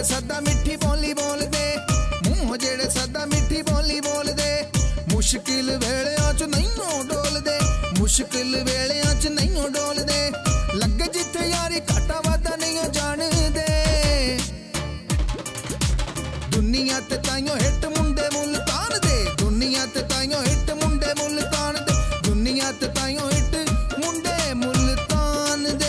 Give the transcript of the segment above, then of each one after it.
सदा मिठी बोली बोलदे, मूंह जेड़े सदा मिठी बोली बोलदे, मुश्किल वेलियां च नहीं डोलदे, मुश्किल वेलियां च नहीं डोलदे, लगे जिथे यारी घाटा वादा नहीं जानदे। दुनिया ते ताइयों हिट मुंडे मुल्तान दे, दुनिया ते ताइयों हिट मुंडे मुल्तान दे, दुनिया ते ताइयों हिट मुंडे मुल्तान दे।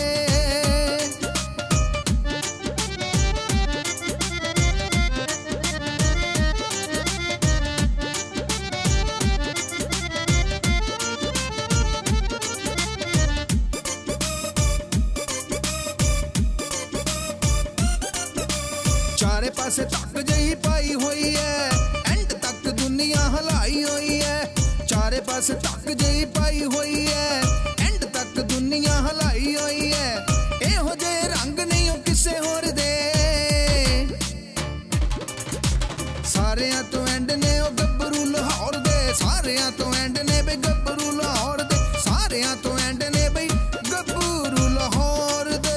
चारे पासे तक जही पाई हुई है, एंड तक दुनिया हलाई हुई है। चारे पासे तक जही पाई हुई है, एंड तक दुनिया हलाई हुई है। एहो जे रंग नहीं हो किसे होर दे, सारियां तो एंड ने ओ गब्बरू लाहौर दे, सारियां तो एंड ने बे गब्बरू लाहौर दे, सारियां तो एंड ने बे गब्बरू लाहौर दे।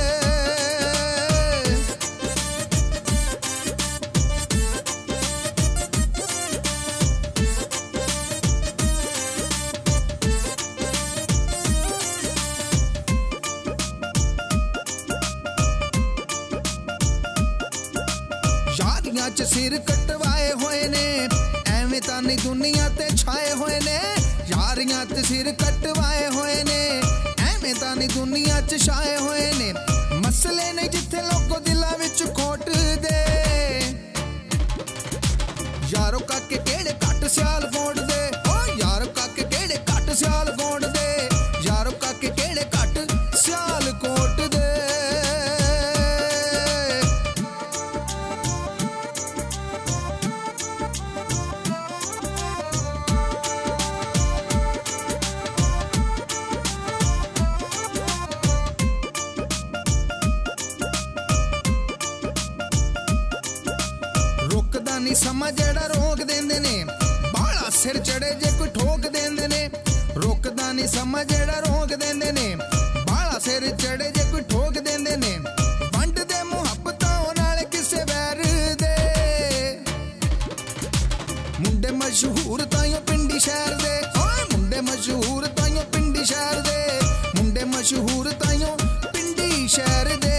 यारियां च सिर कटवाए हुए ने, एवें तां नहीं दुनिया ते छाए हुए ने। यारियां ते सिर कटवाए हुए ने, एवें तां नहीं दुनिया च छाए हुए ने। मसले नहीं जिथे लोगों दिलां विच खोट दे, यारो काके केड़े घट सियाल फोड़ दे, ओ यारो काके केड़े घट सियाल फोड़ दे, यारो काके केड़े घट सियाल कोट दे। रुकदा नहीं समा जेड़ा रोक देंदे ने, बाला सिर चढ़े जे कोई ठोक देंदे ने। रुकदा नहीं समा जेड़ा रोक देंदे ने, बाला सिर चढ़े जे कोई ठोक देंदे ने। वंड दे मुहब्बतां नाल किसे वैर दे, मुंडे मशहूर ताइयों पिंडी शहर दे, ओए मुंडे मशहूर ताइयों पिंडी शहर दे, मुंडे मशहूर ताइयों पिंडी शहर दे।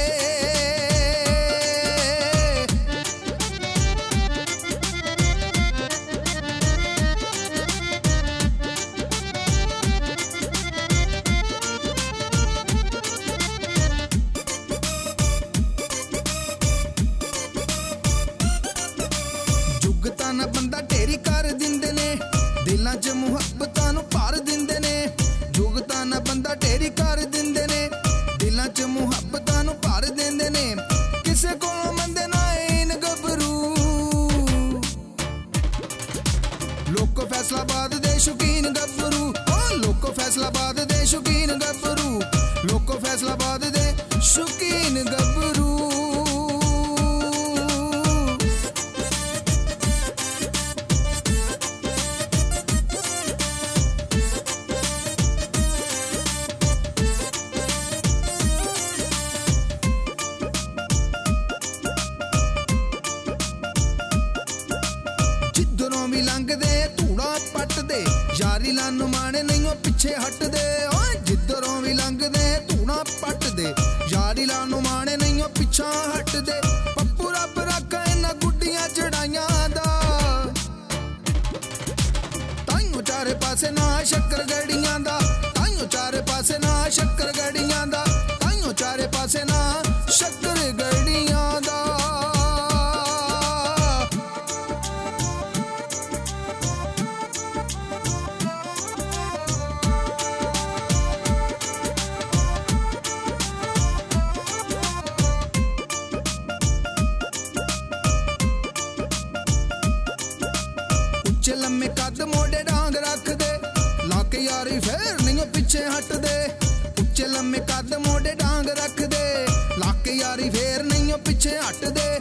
जुगता ना बंदा ढेरी कर दिंदे ने, दिलां च मुहब्बतां नूं भर दिंदे ने। जुगता ना बंदा ढेरी कर दिंदे ने, दिलां च मुहब्बतां नूं भर दिंदे ने। किसे कोलों मंदे ना इन गबरू, लोको फैसलाबाद दे शौकीन गबरू, ओ लोको फैसलाबाद दे शौकीन गबरू, लोको फैसलाबाद दे शौकीन गबरू। जिधरों भी लंघदे धूड़ा पटदे, यारी लानू माने नहीं ओ पिछे हटदे, ओए जिधरों भी लंघदे धूड़ा पटदे, यारी लानू माने नहीं ओ पिछा हटदे। पप्पू रब रखा इन्हां गुड्डियां चढ़ाइयां दा, ताइयों चारे पासे ना शक्कर गड़ियां दा, ताइयों चारे पासे ना शक्कर गड़ियां दा, ताइयों चारे पासे ना शक्कर गड़ियां दा। उच्चे लम्मे कद मोड़े डांग रख दे, लाके यारी फेर नहीं पिछे हट दे। उच्चे लम्मे कद मोड़े डांग रख दे, लाके यारी फेर नहीं पिछे हट दे।